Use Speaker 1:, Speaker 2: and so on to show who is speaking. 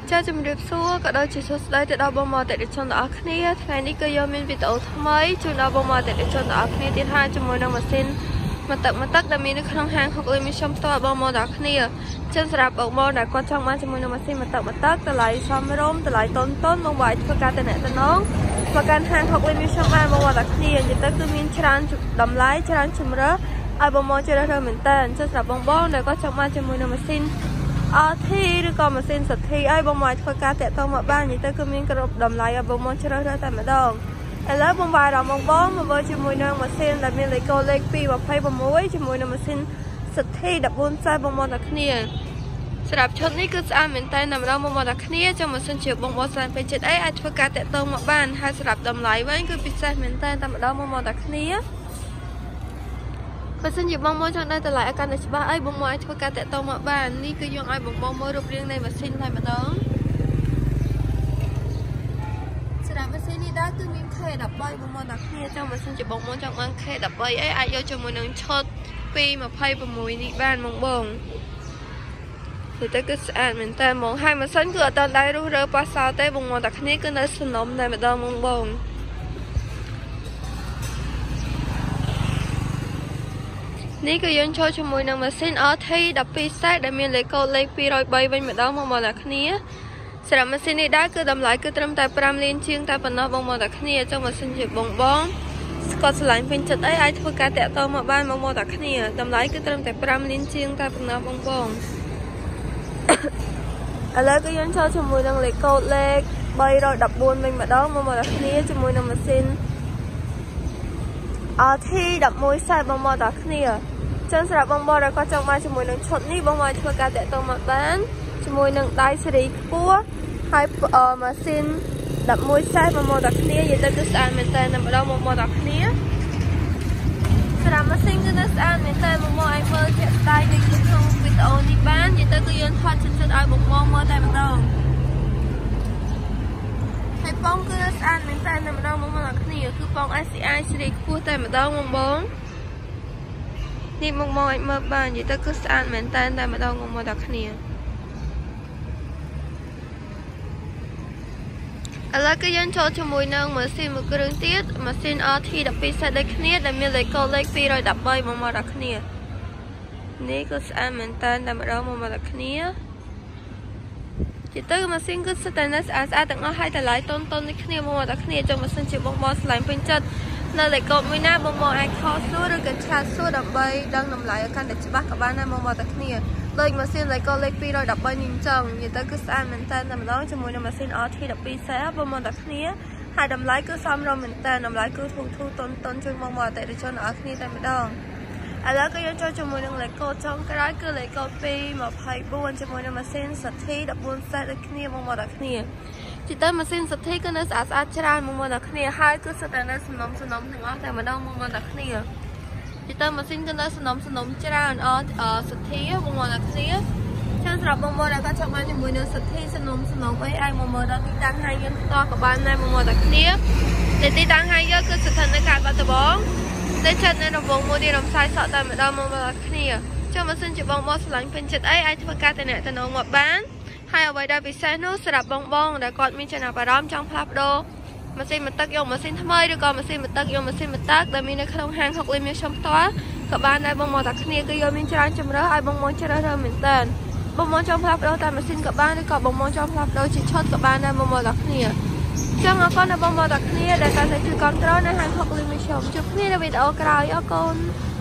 Speaker 1: cho chấm điệp xua cả đôi chỉ số đây từ đâu bông màu tại để chọn ở kia ngày ní cơ do mình video mấy chừng đâu bông màu tại để chọn ở kia tiền hai chấm mười năm mà xin mà tận đã mình được không hàng hoặc lên mình xong to bông màu ở kia chân sạp bông màu đã quan trọng mà chấm mười năm mà xin mà tận từ lại xong rôm từ lại tôn bông bài cho cả tên này tên nó vàการhàng hoặc lên mình xong mà bông màu ở kia thì tới cứ mình chán đầm lái chán chấm rớt ai bông màu chơi ra mình tên chân sạp bông này có trong mà chấm mười năm mà xin thiឬក៏ម៉ាស៊ីនសទ្ធីឲ្យបងមកធ្វើការតាក់ទងមកបាននិយាយទៅគឺមានគ្រប់តម្លៃឲ្យបងមកជ្រើសរើសតែម្ដងឥឡូវបងបាយដល់បងមកមើលជាមួយនឹងម៉ាស៊ីនដែលមានលេខកូដលេខ226ជាមួយនឹងម៉ាស៊ីនសទ្ធី14បងមកតែគ្នាសម្រាប់ឈុតនេះគឺស្អាតមែនតើតែម្ដងបងមកតែគ្នាចាំម៉ាស៊ីនជាបងស្លាញ់ពេញចិត្តអីអាចធ្វើការតាក់ទងមកបានហើយសម្រាប់តម្លៃវិញគឺពិសេសមែនតើតែម្ដងបងមកតែគ្នាបើសិនជាបងមកចង់ได้តម្លៃអាកាន់តែច្បាស់អីបងមកឲ្យធ្វើការតាក់ទងមកបាននេះគឺយើងឲ្យបងមើលរូបរាងនៃម៉ាស៊ីនតែម្ដងសម្រាប់ម៉ាស៊ីននេះដែរគឺមាន K13 បងមកដល់គ្នាចាំម៉ាស៊ីនជាបងមកចង់បាន K13 អីអាចយកជាមួយនឹងឈុត226នេះបានបងគឺទៅគឺស្អាតមែនតើហ្មងហើយម៉ាស៊ីនគឺអត់ដល់ដៃរុះរើប៉ះសោទេបងមកដល់គ្នាគឺនៅសំណុំតែម្ដងបងនេះគឺយើងចូលជាមួយនឹងម៉ាស៊ីន RT 12 set ដែលមានលេខកូដលេខ203វិញម្ដងបងប្អូនអ្នកគ្នាសម្រាប់ម៉ាស៊ីននេះដែរគឺតម្លៃគឺត្រឹមតែ5លានជាងតែប៉ុណ្ណោះបងប្អូនអ្នកគ្នាចុះម៉ាស៊ីនជាបងស្កត់ឆ្លាញ់ពេញចិត្តអីអាចធ្វើការតាក់ទងមកបានបងប្អូនអ្នកគ្នាតម្លៃគឺត្រឹមតែ5លានជាងតែប៉ុណ្ណោះបងឥឡូវគឺយើងចូលជាមួយនឹងលេខកូដលេខ314វិញម្ដងបងប្អូនអ្នកគ្នាជាមួយនឹងម៉ាស៊ីន RT 11 set បងប្អូនអ្នកគ្នាចឹងសម្រាប់បងប្អូនដែលគាត់ចង់បានជាមួយនឹងឈុតនេះបងប្អូនធ្វើការតាក់ទងមកបានជាមួយនឹងដៃសេរីខ្ពស់ហើយម៉ាស៊ីន11 set បងប្អូនអ្នកគ្នានិយាយទៅគឺស្អាតមែនតើម្ដងបងប្អូនអ្នកគ្នាសម្រាប់ម៉ាស៊ីនគឺនៅស្អាតមែនតើបងប្អូនឲ្យមើលជាក់ស្ដែងនៅក្នុងវីដេអូនេះបាននិយាយទៅគឺយើងថតចិត្តឲ្យបងប្អូនមើលតែម្ដងហើយបងគឺស្អាតមែនតើម្ដងបងប្អូនអ្នកគ្នាគឺបង SCI សេរីខ្ពស់តែម្ដងបងនេះមកឲ្យមើលបាននិយាយទៅគឺស្អាតមែនតើតែម្ដងមកដល់គ្នាឥឡូវគឺយើងចូលជាមួយនឹងម៉ាស៊ីនមួយគ្រឿងទៀតម៉ាស៊ីន RT 12 set ដូចគ្នាដែលមានលេខកូដលេខ213មកដល់គ្នានេះគឺស្អាតមែនតើតែម្ដងមកដល់គ្នាជាទៅម៉ាស៊ីនគឺស្អាតស្អាតទាំងអស់ហើយតម្លៃតុននេះគ្នាមកដល់គ្នាចុះម៉ាស៊ីនជាបងស្លាញ់ពេញចិត្តនៅលេខកូដមួយណាបងអាចខលសួរឬក៏ឆាតសួរដើម្បីដឹងតម្លៃឲ្យកាន់តែច្បាស់ក៏បានដែរបងតែគ្នាដូចម៉ាស៊ីនលេខកូដលេខ213នេះអញ្ចឹងនិយាយទៅគឺស្អាតមែនតើតែម្ដងជាមួយនឹងម៉ាស៊ីន RT 12 set បងតែគ្នាហើយតម្លៃគឺសមរម្យមែនតើតម្លៃគឺធូរតុនជួយមកអតិថិជនឲ្យគ្នាតែម្ដងឥឡូវក៏យើងចូលជាមួយនឹងលេខកូដចុងក្រោយគឺលេខកូដ224ជាមួយនឹងម៉ាស៊ីនសទ្ធី14 set ដូចគ្នាបងតែគ្នាជាទៅម៉ាស៊ីនសទ្ធីគឺនៅស្អាតច្រើនមកដល់គ្នាហើយគឺសុទ្ធតែនៅសំណុំទាំងអស់តែម្ដងមកដល់គ្នាជាទៅម៉ាស៊ីនគឺនៅសំណុំច្រើនសទ្ធីបងដល់គ្នាចឹងសម្រាប់បងដែលគាត់ចង់បានជាមួយនឹងសទ្ធីសំណុំអីអាចមកមើលដល់ទីតាំងហើយយើងផ្ទាល់ក៏បានដែរមកដល់គ្នាតែទីតាំងហើយយើងគឺស្ថិតនៅខេត្តបាត់ដំបងតែចិត្តនៅរង្វង់មួយទីរំសាយសក់តែម្ដងមកដល់គ្នាចឹងម៉ាស៊ីនជាបងឆ្លាញ់ពេញចិត្តអីអាចធ្វើការតំណងមកបានហើយអ្វីដែលពិសេសនោះសម្រាប់បងដែលគាត់មានចំណាប់អារម្មណ៍ចង់ផ្លាស់ប្ដូរម៉ាស៊ីនបន្ទឹកយកម៉ាស៊ីនថ្មីឬក៏ម៉ាស៊ីនបន្ទឹកយកម៉ាស៊ីនបន្ទឹកដែលមាននៅក្នុងហាង6លានមានខ្ញុំផ្ទាល់ក៏បានដែរបងតែគ្នាគឺយកមានច្រើនជម្រើសឲ្យបងជ្រើសរើសមែនតើបងចង់ផ្លាស់ប្ដូរតែម៉ាស៊ីនក៏បានឬក៏បងចង់ផ្លាស់ប្ដូរជាឈុតក៏បានដែរបងតែគ្នាចឹងអរគុណដល់បងតែគ្នាដែលកាន់តែជួយគ្រប់គ្រងនៅហាង6លានមានខ្ញុំជួបគ្នានៅវីដេអូក្រោយអរគុណ